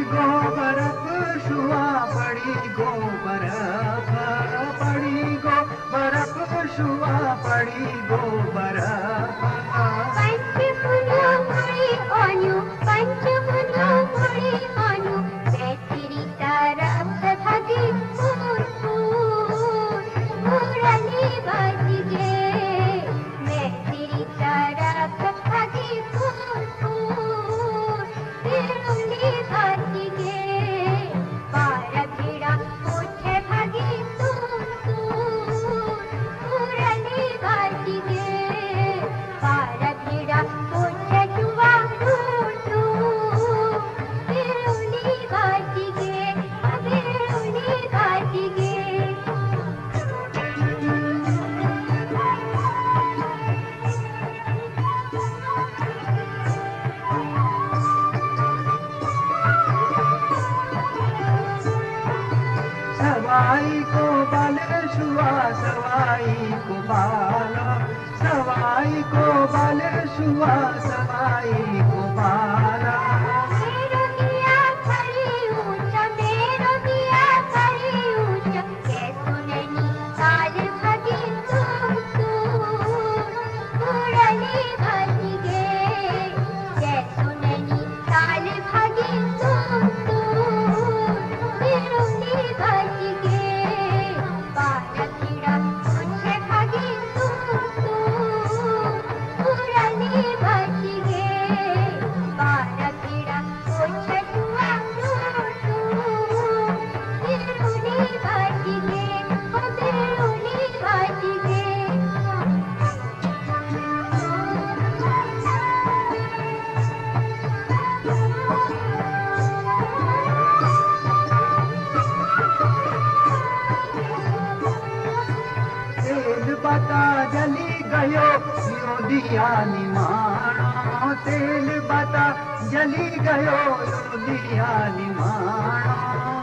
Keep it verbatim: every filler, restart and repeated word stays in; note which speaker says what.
Speaker 1: गो बरफ शुआ पड़ी गो बरफ पड़ी गो बरफ शुआ पड़ी गो बरफ
Speaker 2: पंच फुलो मुड़ी आनु पंच फुलो मुड़ी आनु मैं तेरी तरफ भागी फूल फूल मुरली बज गे मैं तेरी तरफ भागी फूल फूल मुरली बज गे पार भिड़ा उठे भागी सूर सूर मुरली बज गे पार भिड़ा उठे जुआ दूर दूर मुरली बज गे मुरली बज गे
Speaker 1: सवाई को बाल शुआ सवाई को बाला सवाई को बाल शुआ सवाई को बाला
Speaker 2: मेरो दिया खड़ी ऊंचा मेरो दिया खड़ी ऊंचा के सुननी काल भागी सूर सूर मुरली बज गे के सुननी काल भागी सूर सूर मुरली बज गे पार भिड़ा उठे भागी सूर सूर मुरली बज गे पार भिड़ा उठे जुआ दूर दूर मुरली बज गे मुरली बज गे
Speaker 1: तेल बता जली गयो यो दिया निमाणो तेल बता जली गयो यो दिया निमाणो